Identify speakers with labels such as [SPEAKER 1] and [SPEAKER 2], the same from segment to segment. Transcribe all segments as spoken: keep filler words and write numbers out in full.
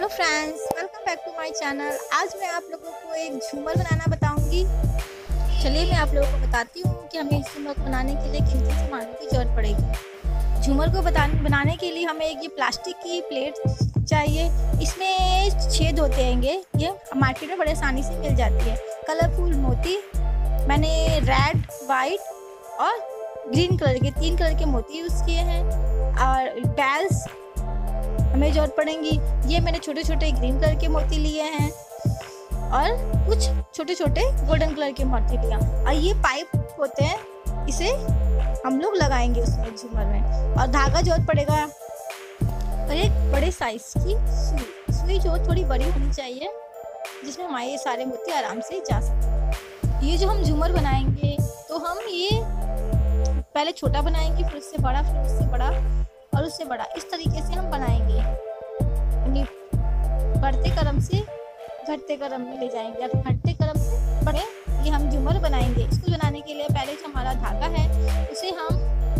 [SPEAKER 1] Friends, welcome back to my channel. आज मैं आप लोगों को एक झूमर बनाना बताऊंगी। चलिए मैं आप लोगों को बताती हूँ कि हमें इस झूमर को बनाने के लिए किन किन सामानों की जरूरत पड़ेगी। झूमर को बताने बनाने के लिए हमें एक ये प्लास्टिक की प्लेट चाहिए। इसमें छेद होते हैं, ये मार्केट में बड़े आसानी से मिल जाती है। कलरफुल मोती मैंने रेड, वाइट और ग्रीन कलर के तीन कलर के मोती यूज़ किए हैं। और बेल्स हमें जरूरत पड़ेंगी। ये मैंने छोटे छोटे ग्रीन कलर के मोती लिए हैं और कुछ छोटे छोटे गोल्डन कलर के मोती लिया। और ये पाइप होते हैं, इसे हम लोग लगाएंगे उसमें झूमर में। और धागा जरूरत पड़ेगा और एक बड़े साइज की सुई सुई जो थोड़ी बड़ी होनी चाहिए, जिसमें हमारे ये सारे मोती आराम से जा सकते। ये जो हम झूमर बनाएंगे तो हम ये पहले छोटा बनाएंगे, फिर उससे बड़ा, फिर उससे बड़ा और उससे बड़ा, इस तरीके से हम बनाएंगे। यानी बढ़ते क्रम से घटते क्रम में ले जाएंगे, या घटते क्रम से बढ़े, ये हम झूमर बनाएंगे। इसको बनाने के लिए पहले जो हमारा धागा है उसे हम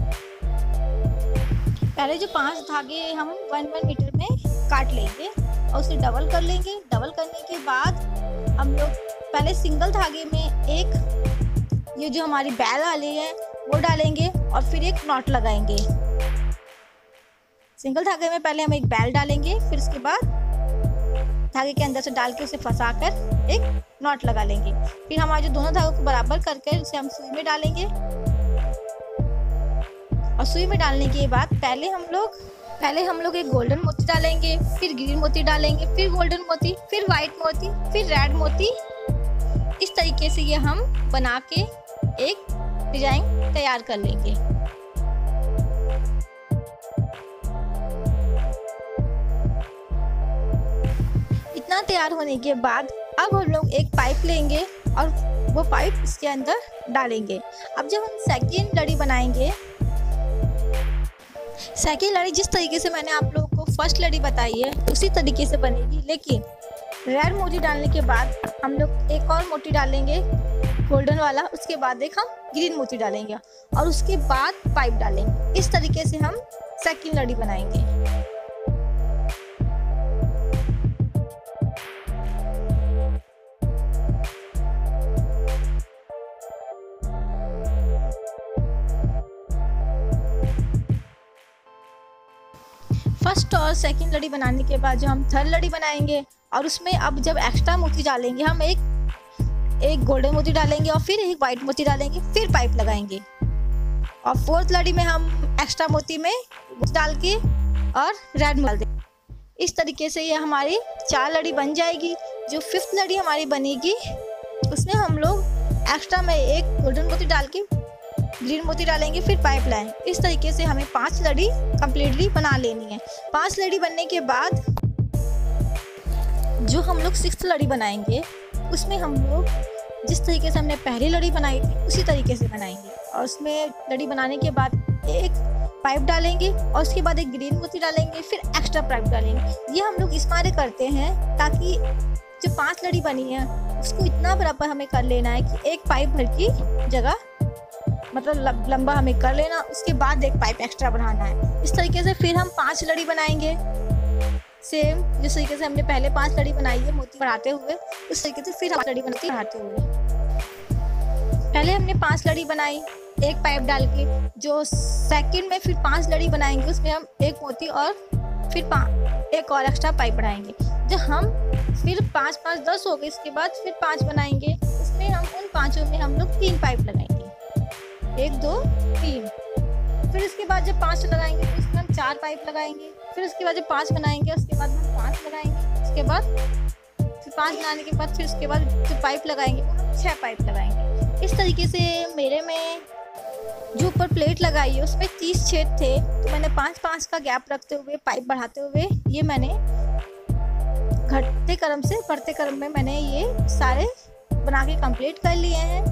[SPEAKER 1] पहले जो पांच धागे हम वन वन मीटर में काट लेंगे और उसे डबल कर लेंगे। डबल करने के बाद हम लोग पहले सिंगल धागे में एक ये जो हमारी बैल वाली है वो डालेंगे और फिर एक नॉट लगाएंगे। सिंगल धागे में पहले हम एक बैल डालेंगे, फिर उसके बाद धागे के अंदर से डाल के उसे फंसाकर एक नॉट लगा लेंगे। फिर हमारे जो दोनों धागों को बराबर करके उसे हम सुई में डालेंगे। और सुई में डालने के बाद पहले हम लोग पहले हम लोग एक गोल्डन मोती डालेंगे, फिर ग्रीन मोती डालेंगे, फिर गोल्डन मोती, फिर वाइट मोती, फिर रेड मोती। इस तरीके से ये हम बना के एक डिजाइन तैयार कर लेंगे। इतना तैयार होने के बाद अब हम लोग एक पाइप लेंगे और वो पाइप इसके अंदर डालेंगे। अब जब हम सेकंड लड़ी बनाएंगे, सेकंड लड़ी जिस तरीके से मैंने आप लोगों को फर्स्ट लड़ी बताई है उसी तरीके से बनेगी, लेकिन रेड मोती डालने के बाद हम लोग एक और मोती डालेंगे गोल्डन वाला, उसके बाद एक हम ग्रीन मोती डालेंगे और उसके बाद पाइप डालेंगे। इस तरीके से हम सेकंड लड़ी बनाएंगे। फर्स्ट और सेकंड लड़ी बनाने के बाद जो हम थर्ड लड़ी बनाएंगे और उसमें अब जब एक्स्ट्रा मोती डालेंगे, हम एक एक गोल्डन मोती डालेंगे और फिर एक वाइट मोती डालेंगे, फिर पाइप लगाएंगे। और फोर्थ लड़ी में हम एक्स्ट्रा मोती में डाल के और रेड डाल देंगे। इस तरीके से ये हमारी चार लड़ी बन जाएगी। जो फिफ्थ लड़ी हमारी बनेगी उसमें हम लोग एक्स्ट्रा में एक गोल्डन मोती डाल के ग्रीन मोती डालेंगे, फिर पाइप लाएंगे। इस तरीके से हमें पांच लड़ी कंप्लीटली बना लेनी है। पांच लड़ी बनने के बाद जो हम लोग सिक्स्थ लड़ी बनाएंगे उसमें हम लोग जिस तरीके से हमने पहली लड़ी बनाई थी उसी तरीके से बनाएंगे। और उसमें लड़ी बनाने के बाद एक पाइप डालेंगे और उसके बाद एक ग्रीन मोती डालेंगे, फिर एक्स्ट्रा पाइप डालेंगे। ये हम लोग इस मारे करते हैं ताकि जो पांच लड़ी बनी है उसको इतना बराबर हमें कर लेना है कि एक पाइप भर की जगह मतलब लंबा हमें कर लेना, उसके बाद एक पाइप एक्स्ट्रा बढ़ाना है। इस तरीके से फिर हम पांच लड़ी बनाएंगे, सेम जिस तरीके से हमने पहले पांच लड़ी बनाई है मोती बढ़ाते हुए, उस तरीके से फिर पांच लड़ी बनाती बढ़ाते हुए। पहले हमने पांच लड़ी बनाई एक पाइप डाल के, जो सेकंड में फिर पांच लड़ी बनाएंगे उसमें हम एक मोती और फिर एक और एक्स्ट्रा पाइप बढ़ाएंगे। जो हम फिर पाँच पाँच दस हो गए, इसके बाद फिर पाँच बनाएंगे, उसमें हम उन पाँचों में हम लोग तीन पाइप लगाएंगे, एक दो तीन। फिर इसके बाद जब पांच लगाएंगे तो उसमें हम चार पाइप लगाएंगे। फिर उसके बाद जब पांच बनाएंगे उसके बाद हम पांच लगाएंगे, उसके बाद फिर पांच बनाने के बाद फिर उसके बाद जो पाइप लगाएंगे वो हम छह पाइप लगाएंगे। इस तरीके से मेरे में जो ऊपर प्लेट लगाई है उसमें तीस छेद थे, तो मैंने पाँच पाँच का गैप रखते हुए पाइप बढ़ाते हुए ये मैंने घटते क्रम से बढ़ते क्रम में मैंने ये सारे बना के कंप्लीट कर लिए हैं।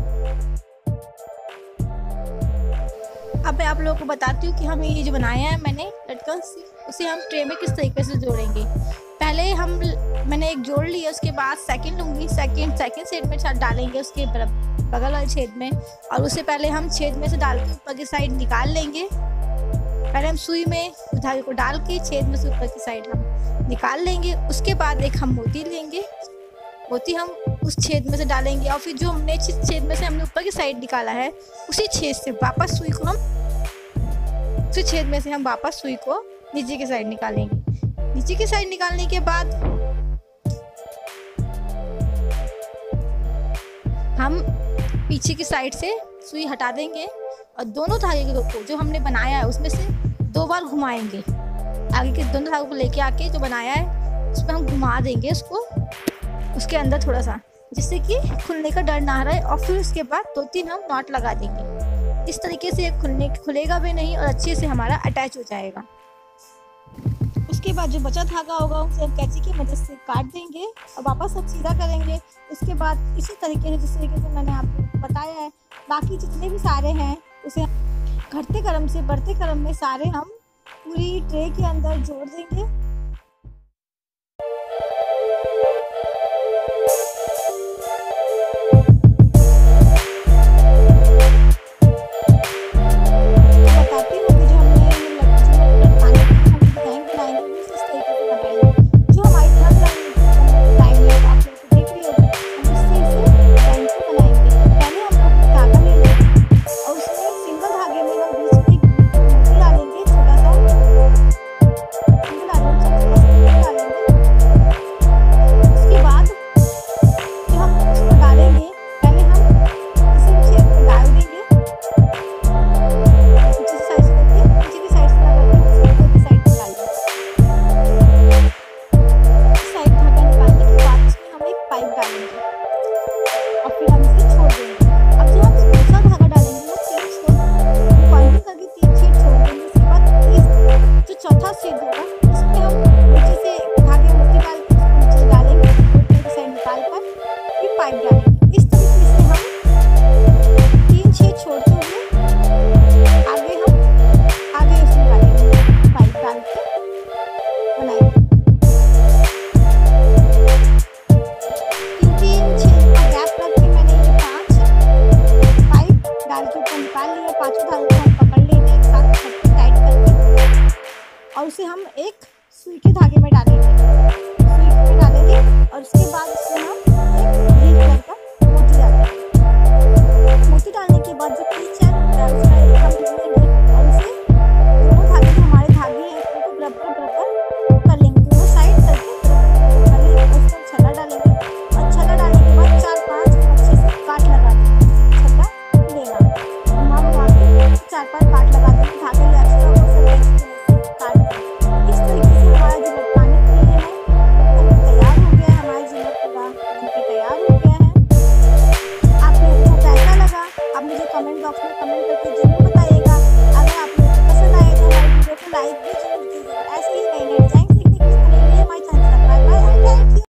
[SPEAKER 1] अब मैं आप लोगों को बताती हूँ कि हम ये जो बनाया है मैंने लटकन, उसे हम ट्रे में किस तरीके से जोड़ेंगे। पहले हम मैंने एक जोड़ लिया, उसके बाद सेकंड लूँगी, सेकंड सेकंड छेद में डालेंगे उसके बगल वाले छेद में, और उसे पहले हम छेद में से डाल के ऊपर की साइड निकाल लेंगे। पहले हम सुई में धागे को डाल के छेद में से ऊपर की साइड हम निकाल लेंगे। उसके बाद एक हम मोती लेंगे, मोती हम उस छेद में से डालेंगे और फिर जो हमने जिस छेद में से हमने ऊपर की साइड निकाला है उसी छेद से वापस सुई को हम उसी छेद में से हम वापस सुई को नीचे की साइड निकालेंगे। नीचे की साइड निकालने के बाद हम पीछे की साइड से सुई हटा देंगे और दोनों धागे को जो हमने बनाया है उसमें से दो बार घुमाएंगे। आगे के दोनों धागों को लेके आके जो बनाया है उसमें हम घुमा देंगे उसको उसके अंदर थोड़ा सा, जिससे कि खुलने का डर ना रहे। और फिर उसके बाद दो तीन हम नॉट लगा देंगे। इस तरीके से खुलने खुलेगा भी नहीं और अच्छे से हमारा अटैच हो जाएगा। उसके बाद जो बचा धागा होगा उसे हम कैंची की मदद से काट देंगे और वापस हम सीधा करेंगे। उसके बाद इसी तरीके से जिस तरीके से मैंने आपको बताया है बाकी जितने भी सारे हैं उसे घटते क्रम से बढ़ते क्रम में सारे हम पूरी ट्रे के अंदर जोड़ देंगे। और उसे हम एक सुई के धागे में डालेंगे, सुई में डालेंगे और उसके बाद उसमें हम एक ग्रीन कलर का मोती डालेंगे। मोती डालने के बाद जो पीच है उसका एक हम लेंगे और उसे दोनों धागे जो हमारे धागे हैं उनको बराबर बराबर कर लेंगे, दोनों साइड करके कर लेंगे। उसमें छल्ला डालेंगे और छल्ला डालने के बाद चार पाँच अच्छे से काट लगा देंगे। छल्ला लेना घुमा घुमा के चार पाँच काट लगा देंगे, धागे या एक्स्ट्रा हो सकते काट देंगे। इस तरीके से हमारा जो लटकाने के लिए है वो तैयार हो गया है। हमारा जिनर पूरा बनके तैयार हो गया है। आप लोगों को कैसा लगा आप मुझे कमेंट बॉक्स में कमेंट करके जरूर बताइएगा। अगर आप लोगों को पसंद आए तो हमारे वीडियो को लाइक भी जरूर कीजिएगा।